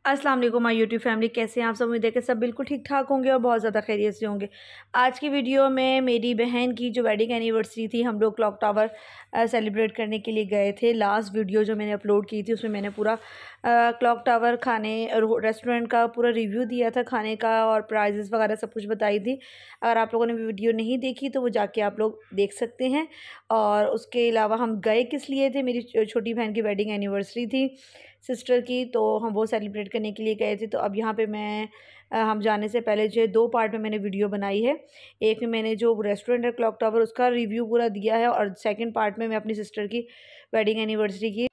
अस्सलाम वालेकुम my YouTube family, कैसे हैं आप सब। उम्मीद है कि सब बिल्कुल ठीक ठाक होंगे और बहुत ज़्यादा खैरियत से होंगे। आज की वीडियो में मेरी बहन की जो वेडिंग एनिवर्सरी थी, हम लोग क्लॉक टावर सेलिब्रेट करने के लिए गए थे। लास्ट वीडियो जो मैंने अपलोड की थी उसमें मैंने पूरा क्लॉक टावर खाने रेस्टोरेंट का पूरा रिव्यू दिया था, खाने का और प्राइजेस वगैरह सब कुछ बताई थी। अगर आप लोगों ने वीडियो नहीं देखी तो वो जाके आप लोग देख सकते हैं। और उसके अलावा हम गए किस लिए थे, मेरी छोटी बहन की वेडिंग एनिवर्सरी थी सिस्टर की, तो हम वो सेलिब्रेट करने के लिए गए थे। तो अब यहाँ पे मैं हम जाने से पहले जो है 2 पार्ट में मैंने वीडियो बनाई है। एक में मैंने जो रेस्टोरेंट है क्लॉक टावर उसका रिव्यू पूरा दिया है, और सेकंड पार्ट में मैं अपनी सिस्टर की वेडिंग एनिवर्सरी की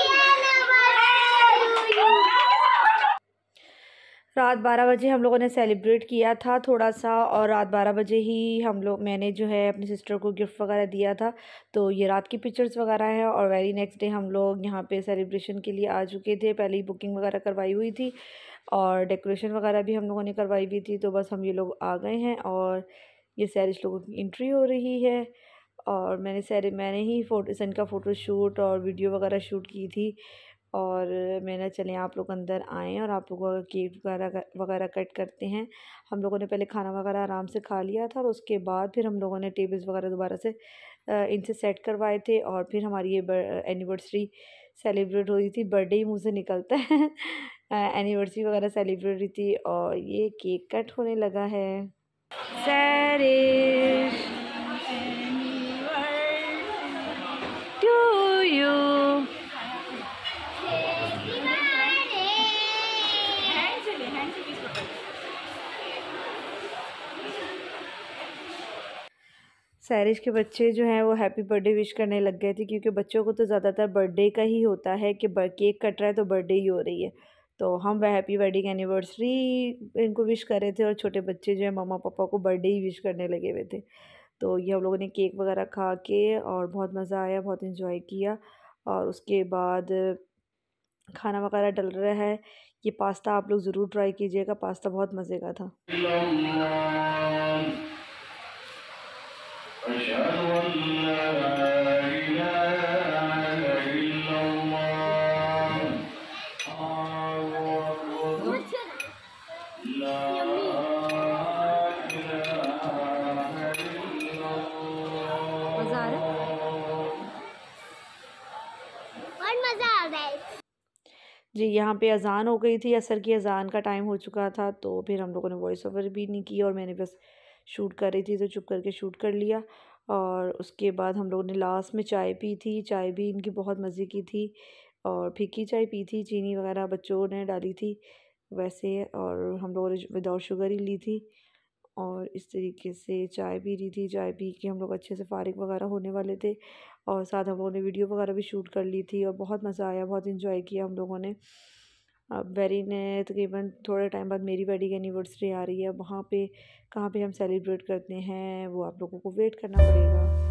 रात 12 बजे हम लोगों ने सेलिब्रेट किया था थोड़ा सा, और रात 12 बजे ही मैंने जो है अपनी सिस्टर को गिफ्ट वगैरह दिया था। तो ये रात की पिक्चर्स वगैरह है। और वेरी नेक्स्ट डे हम लोग यहाँ पे सेलिब्रेशन के लिए आ चुके थे। पहले ही बुकिंग वगैरह करवाई हुई थी और डेकोरेशन वगैरह भी हम लोगों ने करवाई हुई थी। तो बस हम ये लोग आ गए हैं और ये सैरिश लोगों की एंट्री हो रही है। और मैंने ही सन का फ़ोटो शूट और वीडियो वगैरह शूट की थी। और मैंने चलें आप लोग अंदर आएँ और आप लोगों का केक वगैरह कट करते हैं। हम लोगों ने पहले खाना वगैरह आराम से खा लिया था और उसके बाद फिर हम लोगों ने टेबल्स वगैरह दोबारा से इनसे सेट करवाए थे। और फिर हमारी ये एनिवर्सरी सेलिब्रेट हो रही थी। बर्थडे ही मुँह से निकलता है एनिवर्सरी वगैरह सेलिब्रेट हुई थी और ये केक कट होने लगा है। सैरिश टू यू। सैरिश के बच्चे जो हैं वो हैप्पी बर्थडे विश करने लग गए थे, क्योंकि बच्चों को तो ज़्यादातर बर्थडे का ही होता है कि केक कट रहा है तो बर्थडे ही हो रही है। तो हम वह हैप्पी वेडिंग एनिवर्सरी इनको विश कर रहे थे और छोटे बच्चे जो है मम्मा पापा को बर्थडे ही विश करने लगे हुए थे। तो ये हम लोगों ने केक वगैरह खा के और बहुत मज़ा आया, बहुत इन्जॉय किया। और उसके बाद खाना वगैरह डल रहा है। ये पास्ता आप लोग ज़रूर ट्राई कीजिएगा, पास्ता बहुत मज़े का था। जी, यहाँ पे अज़ान हो गई थी, असर की अज़ान का टाइम हो चुका था। तो फिर हम लोगों ने वॉइस ओवर भी नहीं की और मैंने बस शूट कर रही थी तो चुप करके शूट कर लिया। और उसके बाद हम लोगों ने लास्ट में चाय पी थी। चाय भी इनकी बहुत मज़े की थी और फीकी चाय पी थी, चीनी वगैरह बच्चों ने डाली थी वैसे, और हम लोगों ने विदाउट शुगर ही ली थी। और इस तरीके से चाय पी रही थी। चाय पी के हम लोग अच्छे से फ़ारिग वगैरह होने वाले थे और साथ हम लोगों ने वीडियो वगैरह भी शूट कर ली थी और बहुत मज़ा आया, बहुत इन्जॉय किया हम लोगों ने। अब ने तकरीबन थोड़े टाइम बाद मेरी वेडिंग एनिवर्सरी आ रही है। वहाँ पे कहाँ पे हम सेलिब्रेट करते हैं वो आप लोगों को वेट करना पड़ेगा।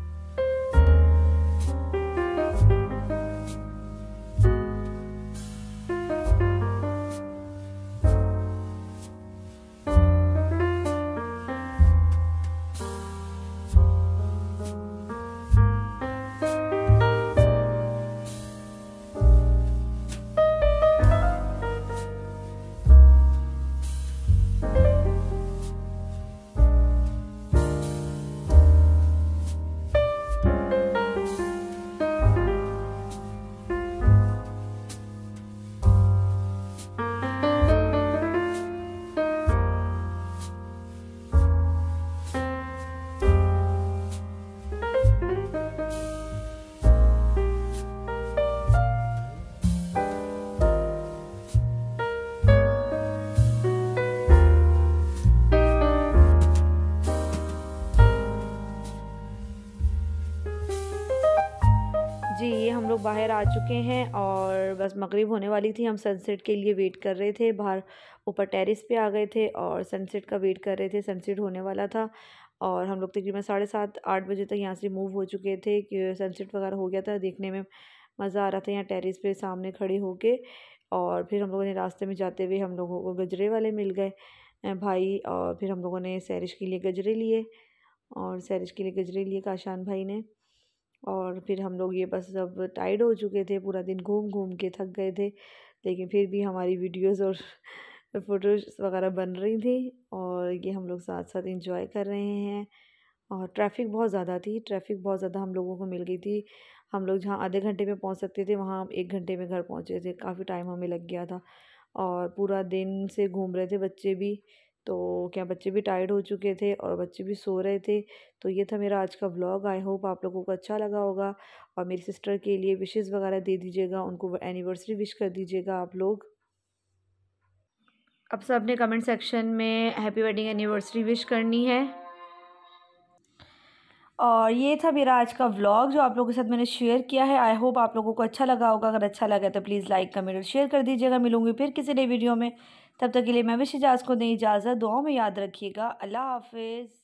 जी, ये हम लोग बाहर आ चुके हैं और बस मगरिब होने वाली थी। हम सनसेट के लिए वेट कर रहे थे, बाहर ऊपर टेरेस पे आ गए थे और सनसेट का वेट कर रहे थे। सनसेट होने वाला था और हम लोग तकरीबन 7:30-8 बजे तक यहाँ से मूव हो चुके थे कि सनसेट वगैरह हो गया था। देखने में मज़ा आ रहा था यहाँ टेरेस पे सामने खड़े होके। और फिर हम लोगों ने रास्ते में जाते हुए हम लोगों को गजरे वाले मिल गए भाई, और फिर हम लोगों ने सैरिश के लिए गजरे लिए और सैरिश के लिए गजरे लिए काशान भाई ने। और फिर हम लोग ये बस अब टायर्ड हो चुके थे, पूरा दिन घूम घूम के थक गए थे। लेकिन फिर भी हमारी वीडियोस और फ़ोटोज़ वगैरह बन रही थी और ये हम लोग साथ साथ इंजॉय कर रहे हैं। और ट्रैफ़िक बहुत ज़्यादा थी, ट्रैफ़िक बहुत ज़्यादा हम लोगों को मिल गई थी। हम लोग जहाँ आधे घंटे में पहुँच सकते थे वहाँ हम 1 घंटे में घर पहुँचे थे, काफ़ी टाइम हमें लग गया था। और पूरा दिन से घूम रहे थे बच्चे भी, तो क्या बच्चे भी टायर्ड हो चुके थे और बच्चे भी सो रहे थे। तो ये था मेरा आज का व्लॉग, आई होप आप लोगों को अच्छा लगा होगा। और मेरी सिस्टर के लिए विशेस वगैरह दे दीजिएगा, उनको एनिवर्सरी विश कर दीजिएगा आप लोग। अब सब ने कमेंट सेक्शन में हैप्पी वेडिंग एनिवर्सरी विश करनी है। और ये था मेरा आज का व्लॉग जो आप लोगों के साथ मैंने शेयर किया है। आई होप आप लोगों को अच्छा लगा होगा। अगर अच्छा लगा तो प्लीज़ लाइक कमेंट और शेयर कर दीजिएगा। मिलूंगी फिर किसी नई वीडियो में, तब तक के लिए मैं विश इजाज़ को दें इजाज़त। दुआओं में याद रखिएगा। अल्लाह हाफिज़।